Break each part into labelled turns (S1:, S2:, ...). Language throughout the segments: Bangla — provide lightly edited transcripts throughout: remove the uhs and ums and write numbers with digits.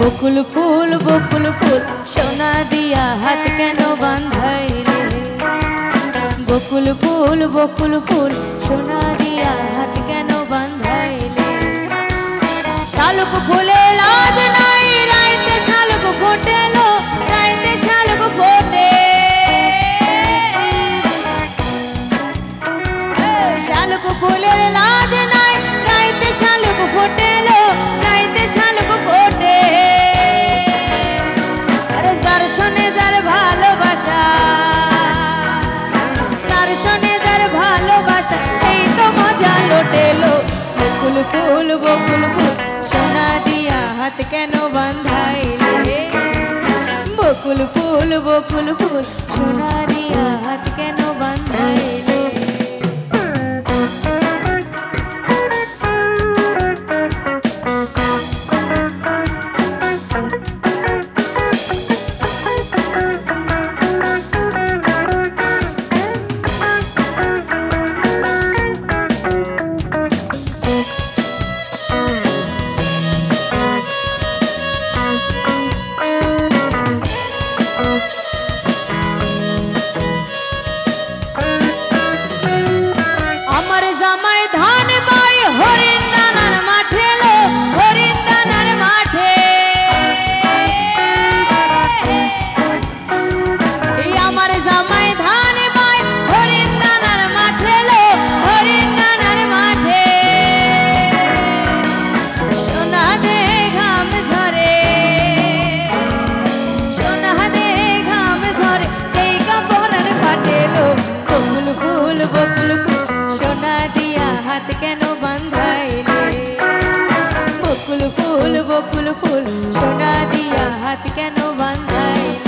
S1: বকুল ফুল সোনা দিয়া হাত কেন বাঁধাইলে বকুল ফুল সোনা দিয়া হাত কেন বাঁধাইলে শালুক ফুলে লাজ নাই রাইতে শালুক ফোটেলো রাইতে শালুক ফোটে শালুক ফুলের লাজ নাই রাইতে শালুক ফোটেলো রাইতে শালুক ফোটে আরে যার শোনে যার ভালোবাসা যার শোনে যার ভালোবাসা সেই তো মজা লোটেলো বকুল ফুল সোনা দিয়া হাত কেন বাঁধাইলে বকুল ফুল সোনা দিয়া হাত কেন বাঁধাইলে বকুল ফুল সোনা দিয়া হাত কেন বাঁধাইলে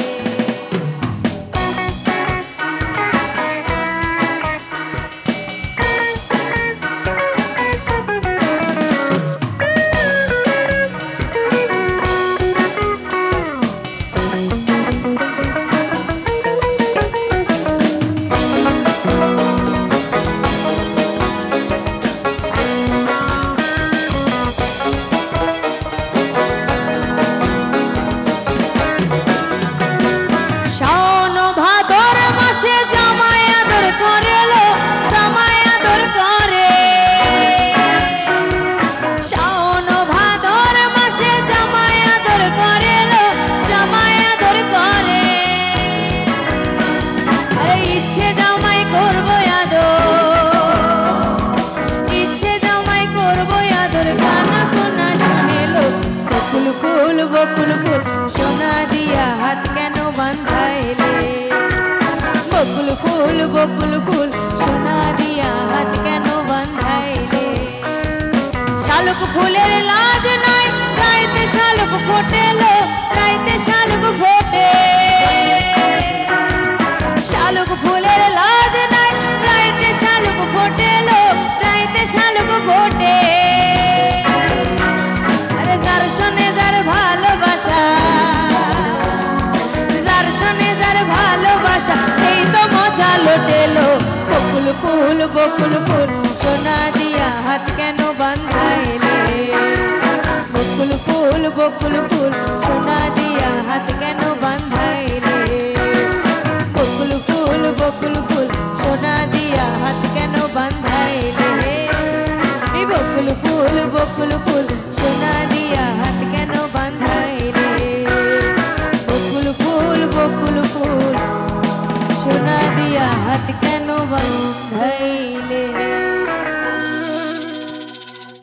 S1: বকুল ফুল সোনা দিয়া হাত কেন বাঁধাইলে বকুল ফুল সোনা দিয়া হাত কেন বাঁধাইলে শালুক ফুলের লাজ নাই রাইতে শালুক ফোটেলো রাইতে শালুক ফোটে শালুক ফুলের লাজ নাই রাইতে শালুক ফোটেলো রাইতে শালুক ফোটে আরে যার শোনে যার ভালোবাসা যার শোনে যার ভালোবাসা সেই তো মজা লোটেলো বকুল ফুল